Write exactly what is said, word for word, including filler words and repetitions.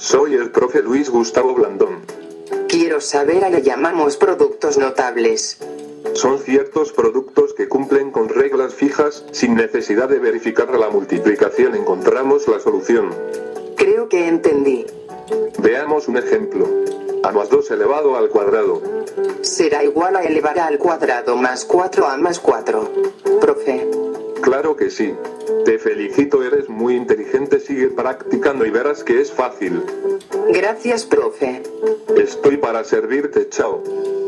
Soy el profe Luis Gustavo Blandón. Quiero saber a le llamamos productos notables. Son ciertos productos que cumplen con reglas fijas, sin necesidad de verificar la multiplicación encontramos la solución. Creo que entendí. Veamos un ejemplo. A más dos elevado al cuadrado. Será igual a elevar al cuadrado más cuatro a más cuatro. Profe. Claro que sí. Te felicito, eres muy inteligente, sigue practicando y verás que es fácil. Gracias, profe. Estoy para servirte, chao.